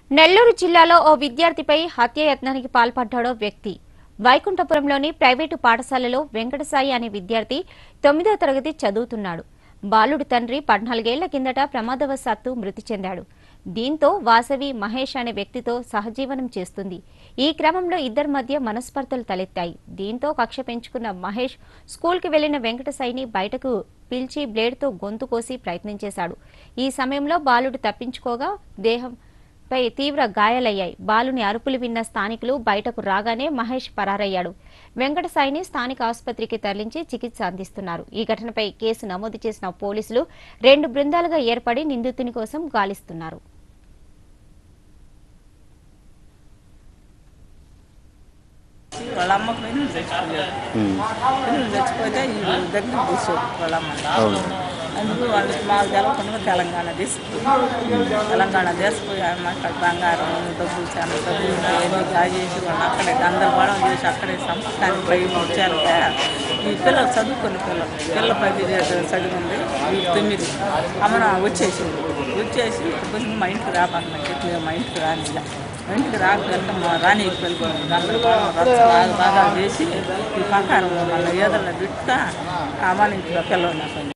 నెల్లూరు జిల్లాలో ఓ విద్యార్థిపై హత్యాయత్నానికి పాల్పడ్డాడో వ్యక్తి. వైకుంఠపురంలోని ప్రైవేటు పాఠశాలలో వెంకటసాయి అనే విద్యార్థి 9వ తరగతి చదువుతున్నాడు. బాలుడి తండ్రి 14 ఏళ్ల కిందట ప్రమాదవశాత్తు మృతి చెందాడు. దీంతో వాసవి మహేష్ అనే వ్యక్తితో సహజీవనం చేస్తుంది. ఈ క్రమంలో ఇద్దరి మధ్య మనస్పర్ధలు తలెత్తాయి. దీంతో కక్ష పెంచుకున్న మహేష్ స్కూల్కి వెళ్లిన వెంకటసాయిని బయటకు పిలిచి బ్లేడ్తో గొంతు కోసి ప్రయత్నం చేశాడు. ఈ సమయంలో బాలుడు తప్పించుకోగా దేహం పై తీవ్ర గాయాలయ్యాయి. బాలుని అరుపులు విన్న స్థానికులు బయటకు రాగానే మహేష్ పరారయ్యాడు. వెంకటసాయిని స్థానిక ఆసుపత్రికి తరలించి చికిత్స అందిస్తున్నారు. ఈ ఘటనపై కేసు నమోదు చేసిన పోలీసులు 2 బృందాలుగా ఏర్పడి నిందితుని కోసం గాలిస్తున్నారు. వాళ్ళ అమ్మ పెన్నులు చచ్చిపోతే ఈ దగ్గర తీసుకోడు వాళ్ళ అమ్మ. అందుకు వాళ్ళకి మాకు తెలవకుండా తెలంగాణ తీసుకుపోయి అక్కడ బంగారం డబ్బులు చాలా డబ్బులు ఎన్ని కాజేసి వాళ్ళు అక్కడే గందరగోళం చేసి అక్కడే సంపకానికి బయట వచ్చారు. ఈ పిల్లలు చదువుకుని పిల్ల 10 చదివింది, 9 అమ్మన వచ్చేసి కొంచెం మా ఇంటికి రాబోతున్నా మా ఇంటికి రానిలా మా ఇంటికి రాకపోతే మా రాణికి వెళ్ళిపోయింది. గందరగోళం బాగా చేసి ఈ పక్కన మళ్ళీ ఏదన్నా బిట్ట మన ఇంట్లో పిల్లలు